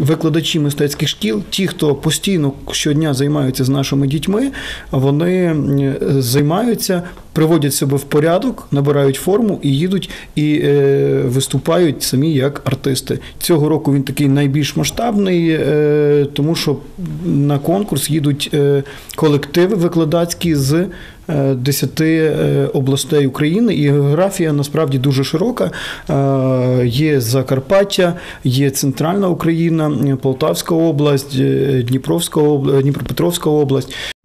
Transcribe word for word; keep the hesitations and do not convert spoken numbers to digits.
Викладачі мистецьких шкіл, ті, хто постійно щодня займаються з нашими дітьми, вони займаються, приводять себе в порядок, набирають форму і їдуть і е, виступають самі як артисти. Цього року він такий найбільш масштабний, е, тому що на конкурс їдуть е, колективи викладацькі з десяти областей України, і географія насправді дуже широка. Є Закарпаття, є Центральна Україна, Полтавська область, Дніпровська область, Дніпропетровська область.